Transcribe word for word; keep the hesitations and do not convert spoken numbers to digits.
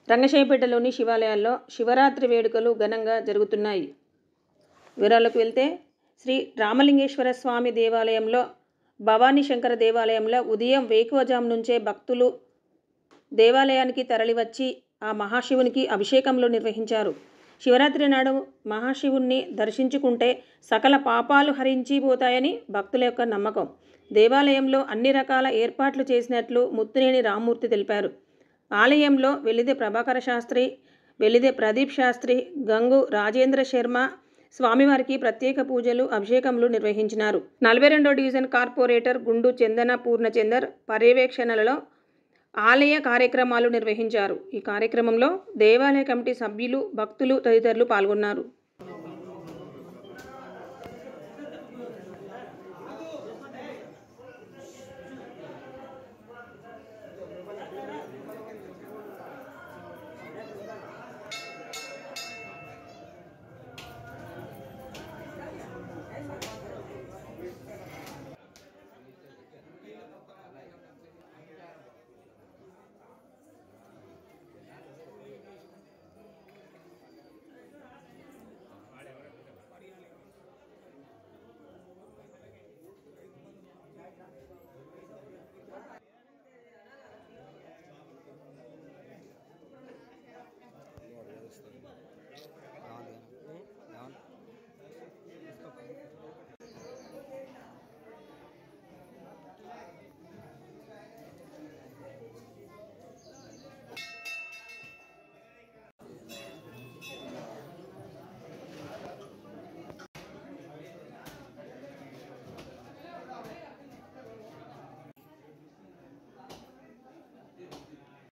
రంగశాయపేటలోని శివాలయాల్లో శివరాత్రి వేడుకలు ఘనంగా జరుగుతున్నాయి. వివరాలకు వెళ్తే శ్రీ రామలింగేశ్వర స్వామి దేవాలయంలో, భవానీ శంకర దేవాలయంలో ఉదయం వేకువజాము నుంచే భక్తులు దేవాలయానికి తరలివచ్చి ఆ మహాశివునికి అభిషేకంలో నిర్వహించారు. శివరాత్రి నాడు మహాశివుణ్ణి దర్శించుకుంటే సకల పాపాలు హరించిపోతాయని భక్తుల యొక్క నమ్మకం. దేవాలయంలో అన్ని రకాల ఏర్పాట్లు చేసినట్లు ముత్తినేని రామ్మూర్తి తెలిపారు. ఆలయంలో వెలిదే ప్రభాకర శాస్త్రి, వెలిదే ప్రదీప్ శాస్త్రి, గంగు రాజేంద్ర శర్మ స్వామివారికి ప్రత్యేక పూజలు, అభిషేకములు నిర్వహించినారు. నలభై రెండో డివిజన్ కార్పొరేటర్ గుండు చందన పూర్ణచందర్ పర్యవేక్షణలో ఆలయ కార్యక్రమాలు నిర్వహించారు. ఈ కార్యక్రమంలో దేవాలయ కమిటీ సభ్యులు, భక్తులు తదితరులు పాల్గొన్నారు.